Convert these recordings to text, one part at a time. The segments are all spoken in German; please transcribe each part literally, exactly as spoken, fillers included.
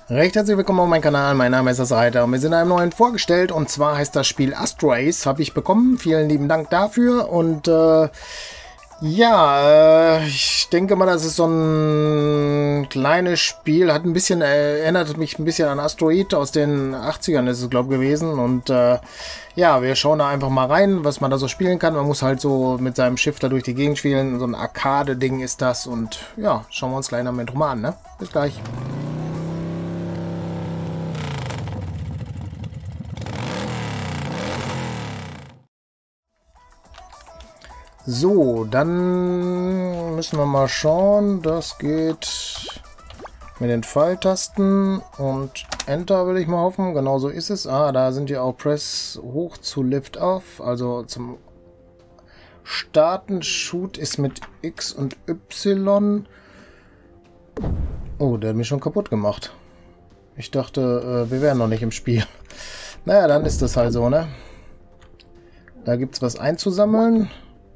Recht herzlich willkommen auf meinem Kanal, mein Name ist das Reiter und wir sind einem neuen vorgestellt und zwar heißt das Spiel Astro Ace, habe ich bekommen, vielen lieben Dank dafür und äh, ja, äh, ich denke mal, das ist so ein kleines Spiel, hat ein bisschen, äh, erinnert mich ein bisschen an Asteroid aus den achtzigern ist es glaube ich gewesen und äh, ja, wir schauen da einfach mal rein, was man da so spielen kann, man muss halt so mit seinem Schiff da durch die Gegend spielen, so ein Arcade-Ding ist das und ja, schauen wir uns gleich noch mit rum an, ne? Bis gleich. So, dann müssen wir mal schauen. Das geht mit den Pfeiltasten und Enter will ich mal hoffen. Genau so ist es. Ah, da sind ja auch Press hoch zu Lift Off. Also zum Starten. Shoot ist mit X und Y. Oh, der hat mich schon kaputt gemacht. Ich dachte, äh, wir wären noch nicht im Spiel. Naja, dann ist das halt so, ne? Da gibt es was einzusammeln.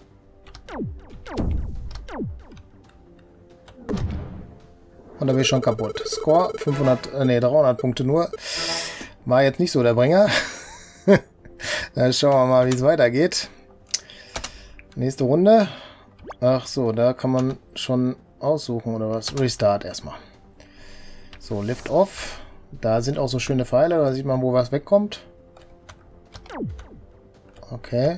Und da bin ich schon kaputt. Score fünfhundert, äh, nee, dreihundert Punkte nur. War jetzt nicht so der Bringer. Dann schauen wir mal, wie es weitergeht. Nächste Runde. Ach so, da kann man schon aussuchen oder was? Restart erstmal. So, Lift Off. Da sind auch so schöne Pfeile. Da sieht man, wo was wegkommt. Okay.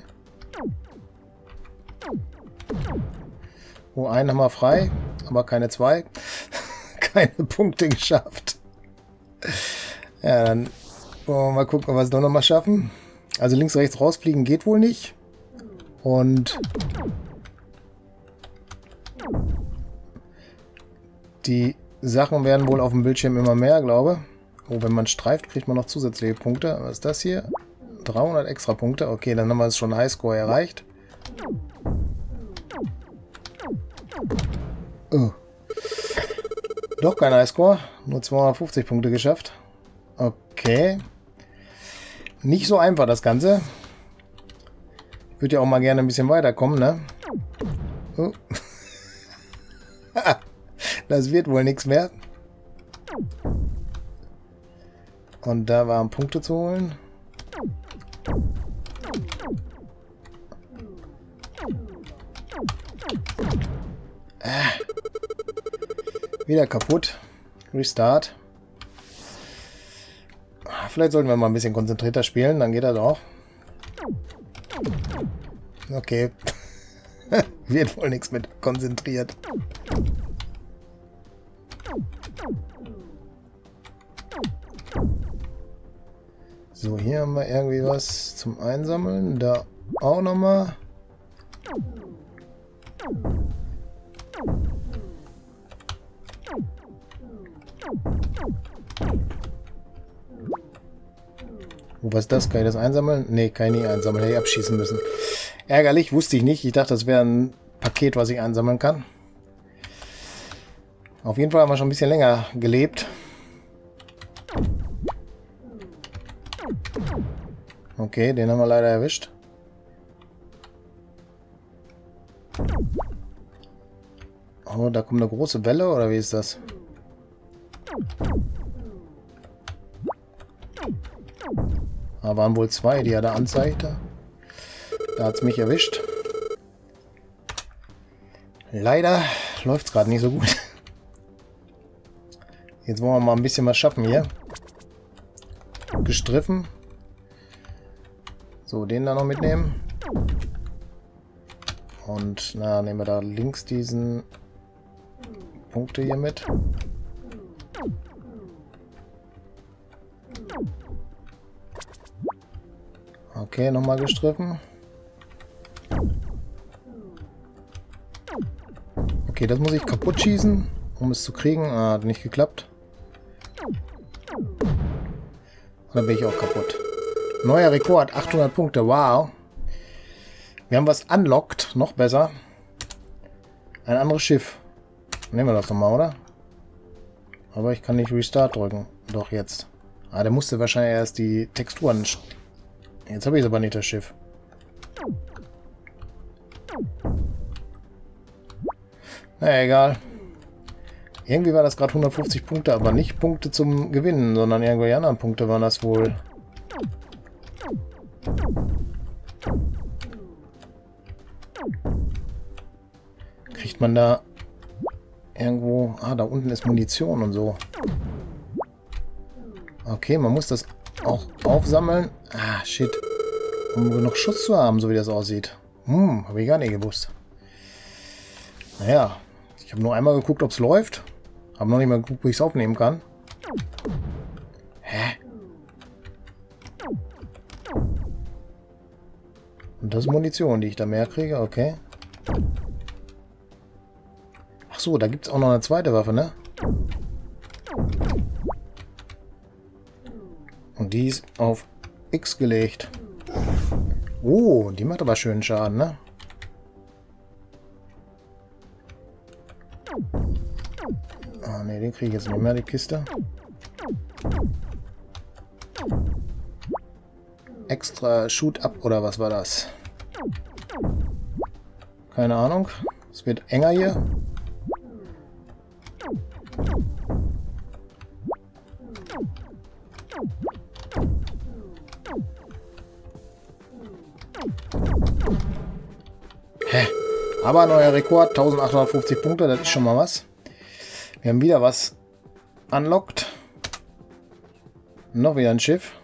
Oh, einen haben wir frei, aber keine zwei. Keine Punkte geschafft. Ja, dann wollen wir mal gucken, ob wir es doch noch mal schaffen. Also links, rechts rausfliegen geht wohl nicht. Und die Sachen werden wohl auf dem Bildschirm immer mehr, glaube ich. Oh, wenn man streift, kriegt man noch zusätzliche Punkte. Was ist das hier? dreihundert extra Punkte. Okay, dann haben wir es schon Highscore erreicht. Oh. Doch kein Highscore, nur zweihundertfünfzig Punkte geschafft. Okay. Nicht so einfach das Ganze. Ich würde ja auch mal gerne ein bisschen weiterkommen, ne? Oh. Das wird wohl nichts mehr. Und da waren Punkte zu holen. Ah. Wieder kaputt. Restart. Vielleicht sollten wir mal ein bisschen konzentrierter spielen, dann geht das auch. Okay. Wird wohl nichts mit konzentriert. So, hier haben wir irgendwie was zum Einsammeln. Da auch nochmal. Oh, was ist das? Kann ich das einsammeln? Ne, kann ich nicht einsammeln. Hätte ich abschießen müssen. Ärgerlich, wusste ich nicht. Ich dachte, das wäre ein Paket, was ich einsammeln kann. Auf jeden Fall haben wir schon ein bisschen länger gelebt. Okay, den haben wir leider erwischt. Oh, da kommt eine große Welle, oder wie ist das? Da waren wohl zwei, die er da anzeigte. Da hat es mich erwischt. Leider läuft es gerade nicht so gut. Jetzt wollen wir mal ein bisschen was schaffen hier. Gestriffen. So, den da noch mitnehmen. Und na, nehmen wir da links diesen Punkte hier mit. Okay, nochmal gestriffen. Okay, das muss ich kaputt schießen, um es zu kriegen. Ah, hat nicht geklappt. Und dann bin ich auch kaputt. Neuer Rekord, achthundert Punkte, wow. Wir haben was unlocked, noch besser. Ein anderes Schiff. Nehmen wir das nochmal, oder? Aber ich kann nicht Restart drücken. Doch, jetzt. Ah, der musste wahrscheinlich erst die Texturen... Jetzt habe ich aber nicht das Schiff. Naja, egal. Irgendwie war das gerade hundertfünfzig Punkte, aber nicht Punkte zum Gewinnen, sondern irgendwelche anderen Punkte waren das wohl. Kriegt man da irgendwo... Ah, da unten ist Munition und so. Okay, man muss das auch aufsammeln. Ah, shit. Um genug Schuss zu haben, so wie das aussieht. Hm, habe ich gar nicht gewusst. Naja, ich habe nur einmal geguckt, ob es läuft. Habe noch nicht mal geguckt, wo ich es aufnehmen kann. Hä? Und das ist Munition, die ich da mehr kriege, okay. Ach so, da gibt es auch noch eine zweite Waffe, ne? Und die ist auf X gelegt. Oh, die macht aber schönen Schaden, ne? Ah, ne, den kriege ich jetzt nicht mehr, die Kiste. Extra Shoot-Up oder was war das? Keine Ahnung. Es wird enger hier. Hä? Aber neuer Rekord, eintausendachthundertfünfzig Punkte, das ist schon mal was. Wir haben wieder was unlocked. Noch wieder ein Schiff.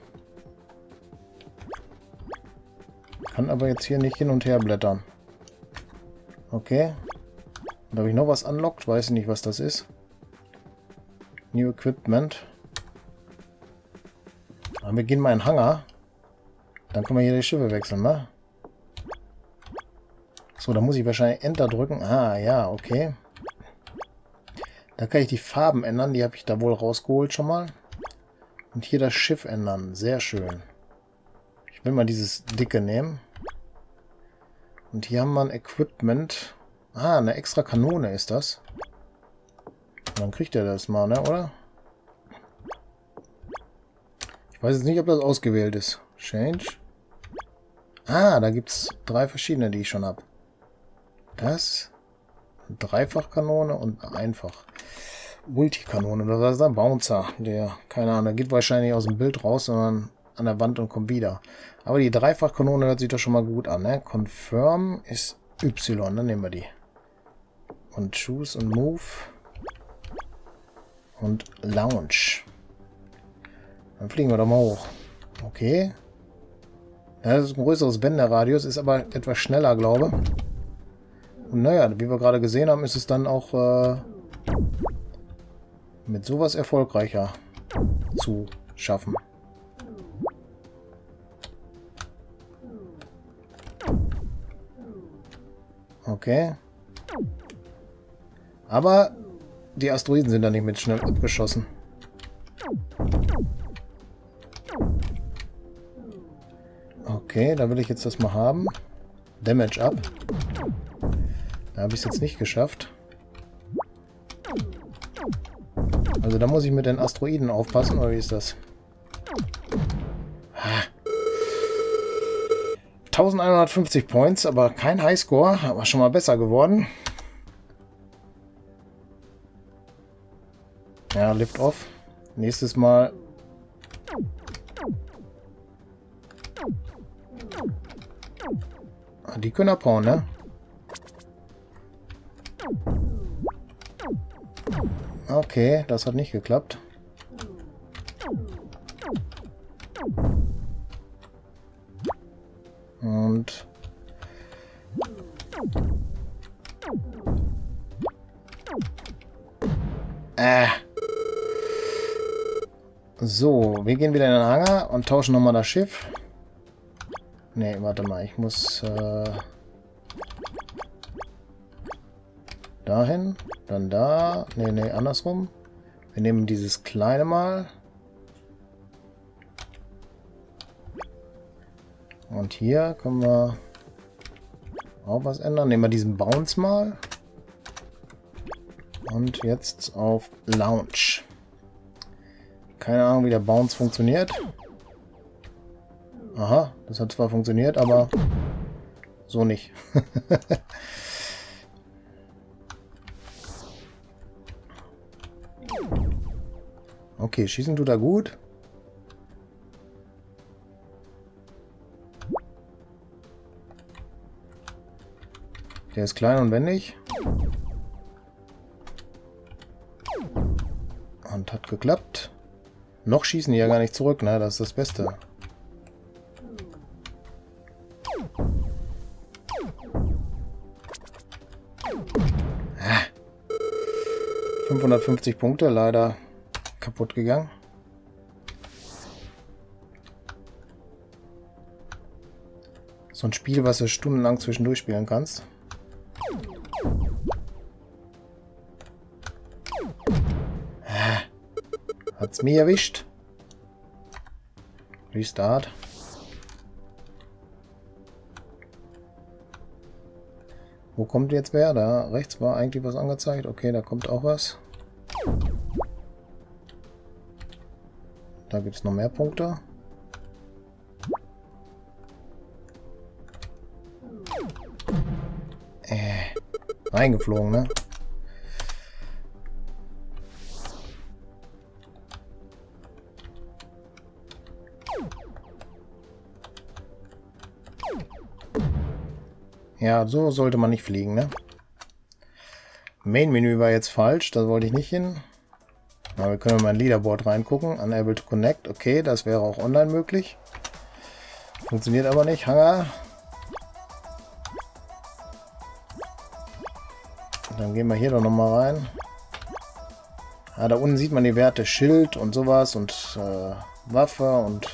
Kann aber jetzt hier nicht hin und her blättern. Okay. Da habe ich noch was unlocked, weiß ich nicht, was das ist. New Equipment. Aber wir gehen mal in den Hangar. Dann können wir hier die Schiffe wechseln, ne? So, da muss ich wahrscheinlich Enter drücken. Ah, ja, okay. Da kann ich die Farben ändern. Die habe ich da wohl rausgeholt schon mal. Und hier das Schiff ändern. Sehr schön. Ich will mal dieses dicke nehmen. Und hier haben wir ein Equipment. Ah, eine extra Kanone ist das. Und dann kriegt er das mal, ne, oder? Ich weiß jetzt nicht, ob das ausgewählt ist. Change. Ah, da gibt es drei verschiedene, die ich schon habe. Das. Eine Dreifachkanone und eine einfach. Multikanone. Oder was ist der Bouncer? Der, keine Ahnung, der geht wahrscheinlich aus dem Bild raus, sondern an der Wand und kommt wieder. Aber die Dreifachkanone hört sich doch schon mal gut an, ne? Confirm ist Y, dann nehmen wir die. Und Choose und Move. Und Launch. Dann fliegen wir doch mal hoch. Okay. Ja, das ist ein größeres Wenderadius, ist aber etwas schneller, glaube ich. Und naja, wie wir gerade gesehen haben, ist es dann auch äh, mit sowas erfolgreicher zu schaffen. Okay. Aber die Asteroiden sind da nicht mit schnell abgeschossen. Okay, da will ich jetzt das mal haben. Damage up. Da habe ich es jetzt nicht geschafft. Also da muss ich mit den Asteroiden aufpassen, oder wie ist das? eintausendeinhundertfünfzig Points, aber kein Highscore, aber schon mal besser geworden. Ja, Lift off. Nächstes Mal. Ah, die können abhauen, ne? Okay, das hat nicht geklappt. Und äh. So, wir gehen wieder in den Hangar und tauschen nochmal das Schiff. Ne, warte mal, ich muss äh, dahin, dann da. Ne, ne, andersrum. Wir nehmen dieses kleine mal. Und hier können wir auch was ändern. Nehmen wir diesen Bounce mal. Und jetzt auf Launch. Keine Ahnung, wie der Bounce funktioniert. Aha, das hat zwar funktioniert, aber so nicht. Okay, schießen tut er gut. Der ist klein und wendig. Und hat geklappt. Noch schießen die ja gar nicht zurück, ne? Das ist das Beste. Ah. fünfhundertfünfzig Punkte, leider kaputt gegangen. So ein Spiel, was du stundenlang zwischendurch spielen kannst. Ah. Hat's mich erwischt. Restart. Wo kommt jetzt wer? Da rechts war eigentlich was angezeigt. Okay, da kommt auch was. Da gibt es noch mehr Punkte. Äh, reingeflogen, ne? Ja, so sollte man nicht fliegen, ne? Main-Menü war jetzt falsch, da wollte ich nicht hin. Na, wir können mal in Leaderboard reingucken. Unable to connect. Okay, das wäre auch online möglich. Funktioniert aber nicht. Hangar. Dann gehen wir hier doch nochmal rein. Ah, da unten sieht man die Werte. Schild und sowas und äh, Waffe und...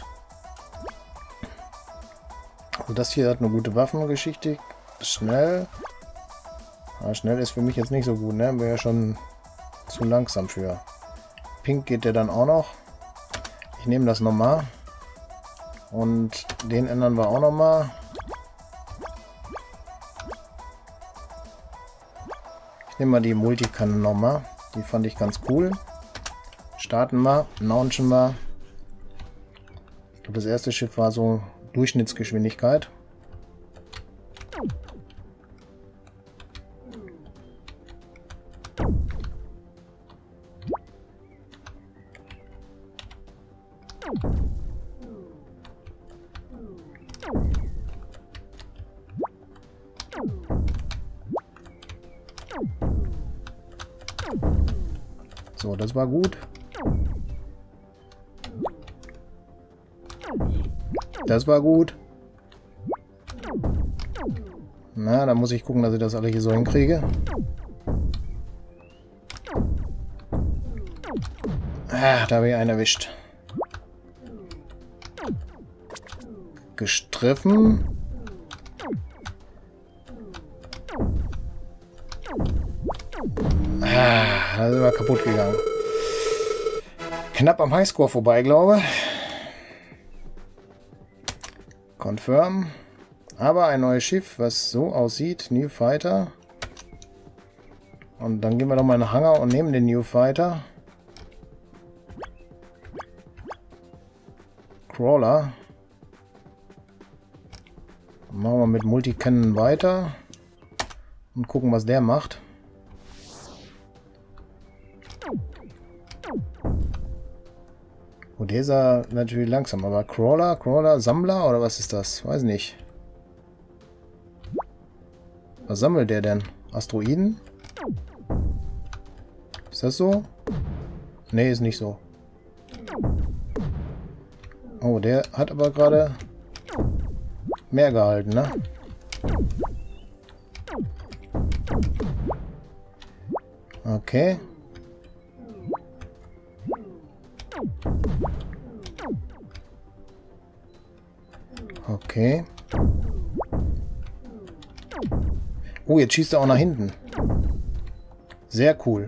Also das hier hat eine gute Waffengeschichte. Schnell. Ah, schnell ist für mich jetzt nicht so gut, ne? Wäre ja schon zu langsam für. Pink geht der dann auch noch. Ich nehme das nochmal. Und den ändern wir auch nochmal. Ich nehme mal die Multikannen nochmal. Die fand ich ganz cool. Starten wir, launchen wir. Ich glaube, das erste Schiff war so Durchschnittsgeschwindigkeit. So, das war gut. Das war gut. Na, da muss ich gucken, dass ich das alle hier so hinkriege. Ah, da habe ich einen erwischt. Gestriffen. Ah, da sind wir kaputt gegangen. Knapp am Highscore vorbei, glaube ich. Confirm. Aber ein neues Schiff, was so aussieht. New Fighter. Und dann gehen wir doch mal in den Hangar und nehmen den New Fighter. Crawler. Machen wir mit Multicannon weiter. Und gucken, was der macht. Oh, der ist ja natürlich langsam, aber Crawler, Crawler, Sammler oder was ist das? Weiß nicht. Was sammelt der denn? Asteroiden? Ist das so? Nee, ist nicht so. Oh, der hat aber gerade mehr gehalten, ne? Okay. Okay. Oh, jetzt schießt er auch nach hinten. Sehr cool.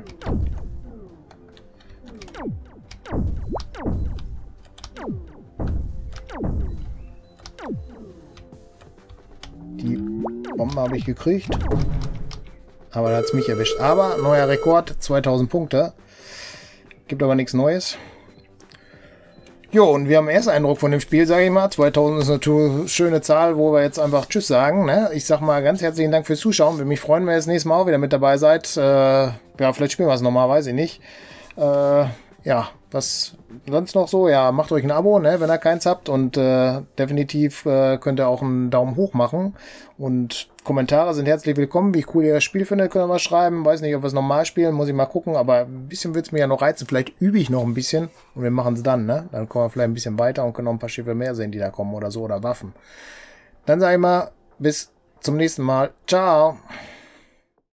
Die Bombe habe ich gekriegt. Aber da hat es mich erwischt. Aber neuer Rekord, zweitausend Punkte. Gibt aber nichts Neues. Jo, und wir haben einen Ersteindruck von dem Spiel, sage ich mal. zweitausend ist eine schöne Zahl, wo wir jetzt einfach Tschüss sagen. Ne? Ich sag mal ganz herzlichen Dank fürs Zuschauen. Würde mich freuen, wenn ihr das nächste Mal auch wieder mit dabei seid. Äh, ja, vielleicht spielen wir es nochmal, weiß ich nicht. Äh, ja, Was sonst noch so? Ja, macht euch ein Abo, ne, wenn ihr keins habt. Und äh, definitiv äh, könnt ihr auch einen Daumen hoch machen. Und Kommentare sind herzlich willkommen. Wie cool ihr das Spiel findet, könnt ihr mal schreiben. Weiß nicht, ob wir es nochmal spielen, muss ich mal gucken. Aber ein bisschen wird es mir ja noch reizen. Vielleicht übe ich noch ein bisschen und wir machen es dann, ne? Dann kommen wir vielleicht ein bisschen weiter und können noch ein paar Schiffe mehr sehen, die da kommen oder so. Oder Waffen. Dann sage ich mal, bis zum nächsten Mal. Ciao!